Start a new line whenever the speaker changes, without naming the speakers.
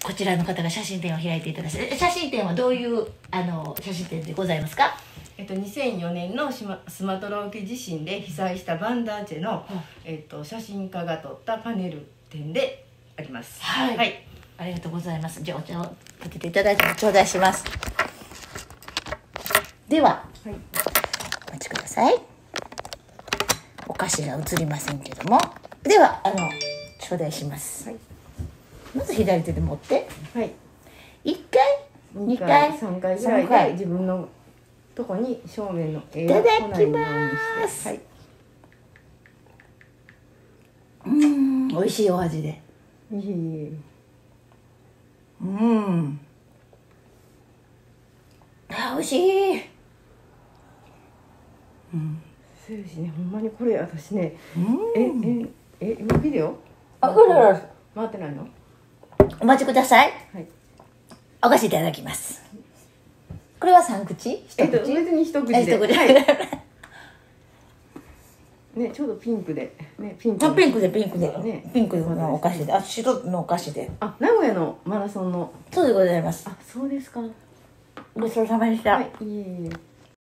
こちらの方が写真展を開いていただいて、写真展はどういう写真展でございますか？
2004年のスマトラ沖地震で被災したバンダーチェの、写真家が撮ったパネル展であります。
はい、はい、ありがとうございます。じゃあお茶をかけていただいて頂戴します。では、はい、お待ちください。お菓子が映りませんけども、では頂戴します。はい、まず左手で持って、はい、1回2回
3回ぐらいで自分のとこに正面の絵
いただきます。はい、美味しいお味で。あ、美味しい。
そうですね、ほんまにこれ私ね、今ビデオ？
これ
回ってないの？
お待ちください。
はい。
お菓子いただきます。これは3口？一口？
別に一口で。
一口。
はい。ね、ちょうどピンクで、ね、ピンクで、
ね、ピンクのお菓子で、白のお菓子で。
名古屋のマラソンの。
そうでございます。
そうですか。
ごちそうさまでした。
はい、いえいえ。